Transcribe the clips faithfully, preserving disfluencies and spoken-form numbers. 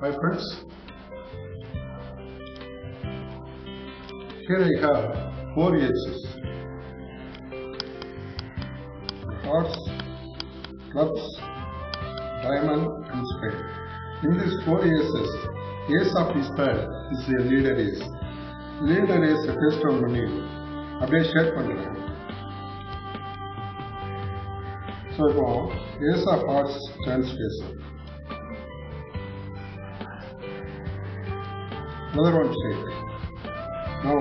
Hi friends, here I have four aces: hearts, clubs, diamond and spade. In these four aces, ace of spade is the leader ace. Leader ace face down பண்ணி அப்படியே ஷேக் பண்ணுறேன். So இப்போ ace of hearts turns face up. Another one shake. Now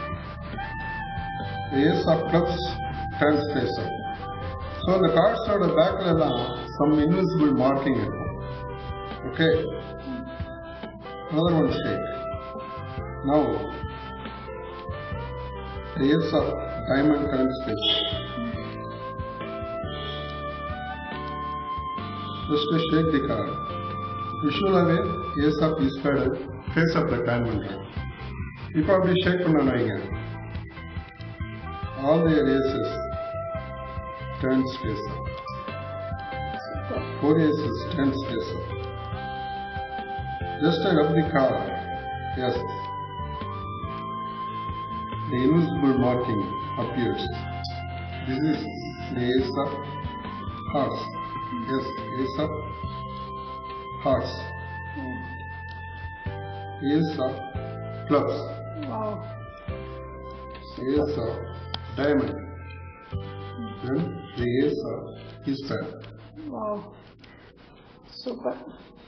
the ace of clubs turns face up. So the cards on the back some invisible marking. Okay. Another one shake. Now the ace of diamond turns face up. Just to shake the card. Usually ace of spade face up the diamond. இப்போ அப்படி ஷேக் பண்ணணும் வைங்க. All the aces turns face up. Four aces turns face up. Just rub the card. Yes. The invisible marking appears. This is the ace of hearts. Yes, ace of hearts. Ace of clubs. Wow. Ace of diamond. Then the ace of spade. Wow. Super.